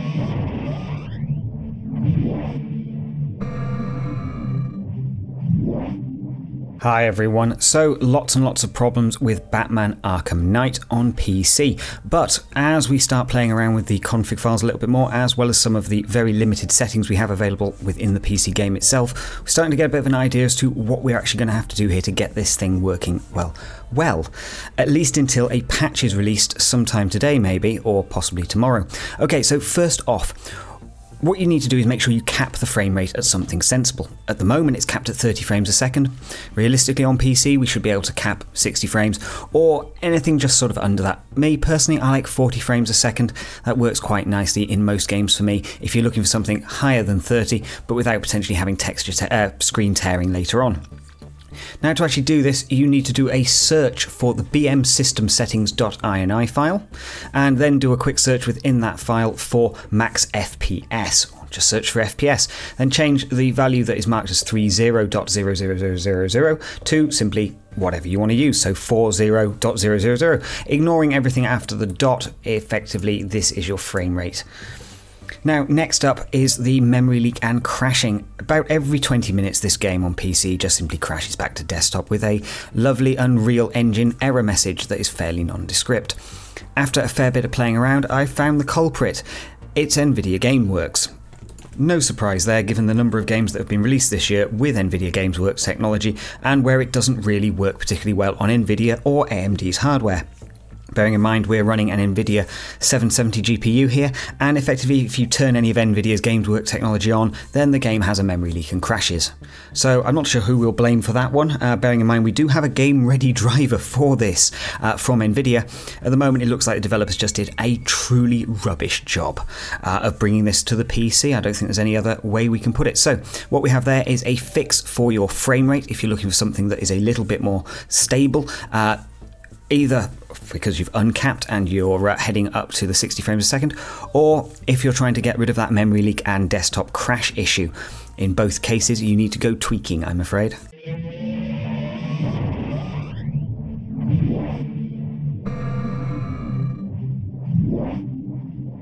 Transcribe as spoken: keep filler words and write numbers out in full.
Hi everyone, so lots and lots of problems with Batman Arkham Knight on P C, but as we start playing around with the config files a little bit more, as well as some of the very limited settings we have available within the P C game itself, we're starting to get a bit of an idea as to what we're actually going to have to do here to get this thing working well. Well, at least until a patch is released sometime today maybe, or possibly tomorrow. Okay, so first off, what you need to do is make sure you cap the frame rate at something sensible. At the moment it's capped at thirty frames a second. Realistically on P C we should be able to cap sixty frames or anything just sort of under that. Me personally, I like forty frames a second. That works quite nicely in most games for me if you're looking for something higher than thirty but without potentially having texture te uh, screen tearing later on. Now to actually do this you need to do a search for the b m system settings dot ini file and then do a quick search within that file for max F P S. Just search for F P S, then change the value that is marked as thirty dot zero zero zero zero zero to simply whatever you want to use, so forty dot zero zero zero. Ignoring everything after the dot, effectively this is your frame rate. Now, next up is the memory leak and crashing. About every twenty minutes this game on P C just simply crashes back to desktop with a lovely Unreal Engine error message that is fairly nondescript. After a fair bit of playing around, I found the culprit. It's Nvidia Gameworks. No surprise there, given the number of games that have been released this year with Nvidia Gameworks technology and where it doesn't really work particularly well on Nvidia or A M D's hardware. Bearing in mind we're running an Nvidia seven seventy G P U here, and effectively if you turn any of Nvidia's Gameworks technology on, then the game has a memory leak and crashes. So I'm not sure who we'll blame for that one, uh, bearing in mind we do have a game-ready driver for this uh, from Nvidia. At the moment it looks like the developers just did a truly rubbish job uh, of bringing this to the P C. I don't think there's any other way we can put it. So what we have there is a fix for your frame rate if you're looking for something that is a little bit more stable. Uh, Either because you've uncapped and you're uh, heading up to the sixty frames a second, or if you're trying to get rid of that memory leak and desktop crash issue. In both cases you need to go tweaking, I'm afraid.